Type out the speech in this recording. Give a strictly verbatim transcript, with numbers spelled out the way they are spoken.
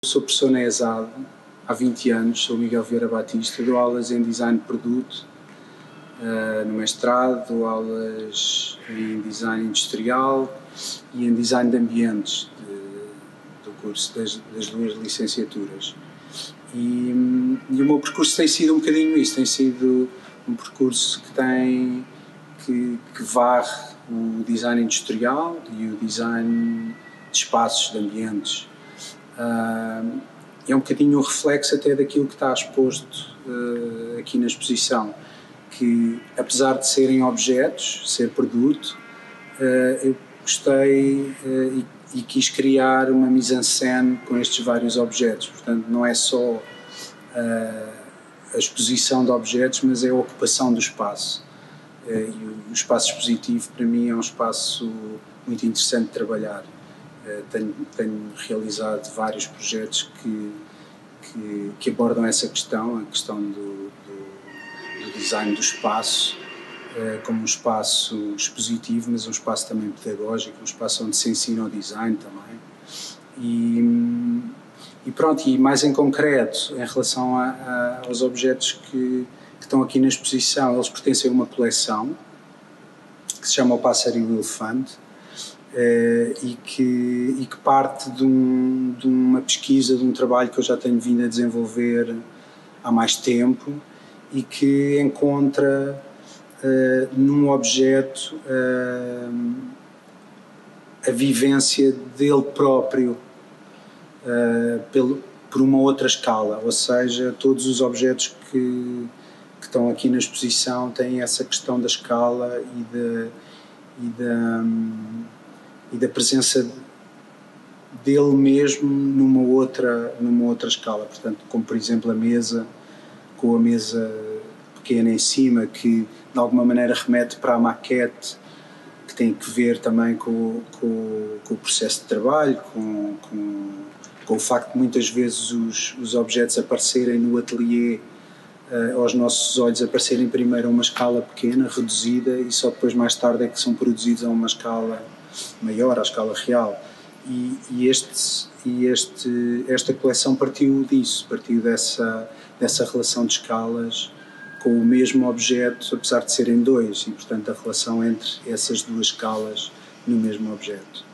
Sou professor na ESAD há vinte anos, sou Miguel Vieira Batista, dou aulas em design de produto uh, no mestrado, dou aulas em design industrial e em design de ambientes de, do curso das, das duas licenciaturas. E, e o meu percurso tem sido um bocadinho isso, tem sido um percurso que tem, que, que varre o design industrial e o design de espaços, de ambientes. Uh, é um bocadinho um reflexo até daquilo que está exposto uh, aqui na exposição, que apesar de serem objetos, ser produto, uh, eu gostei uh, e, e quis criar uma mise-en-scène com estes vários objetos. Portanto, não é só uh, a exposição de objetos, mas é a ocupação do espaço. Uh, e o, o espaço expositivo, para mim, é um espaço muito interessante de trabalhar. Uh, tenho, tenho realizado vários projetos que, que, que abordam essa questão, a questão do, do, do design do espaço, uh, como um espaço expositivo, mas um espaço também pedagógico, um espaço onde se ensina o design também. E, e pronto, e mais em concreto, em relação a, a, aos objetos que, que estão aqui na exposição, eles pertencem a uma coleção que se chama O Pássaro e o Elefante. Uh, e, que, e que parte de, um, de uma pesquisa, de um trabalho que eu já tenho vindo a desenvolver há mais tempo e que encontra uh, num objeto uh, a vivência dele próprio uh, pelo, por uma outra escala, ou seja, todos os objetos que, que estão aqui na exposição têm essa questão da escala e da, e da um, e da presença dele mesmo numa outra, numa outra escala. Portanto, como por exemplo a mesa, com a mesa pequena em cima, que de alguma maneira remete para a maquete, que tem que ver também com, com, com o processo de trabalho, com, com, com o facto de muitas vezes os, os objetos aparecerem no ateliê, uh, aos nossos olhos aparecerem primeiro a uma escala pequena, reduzida, e só depois mais tarde é que são produzidos a uma escala maior, à escala real. E, e, este, e este, esta coleção partiu disso, partiu dessa, dessa relação de escalas com o mesmo objeto, apesar de serem dois, e portanto a relação entre essas duas escalas no mesmo objeto.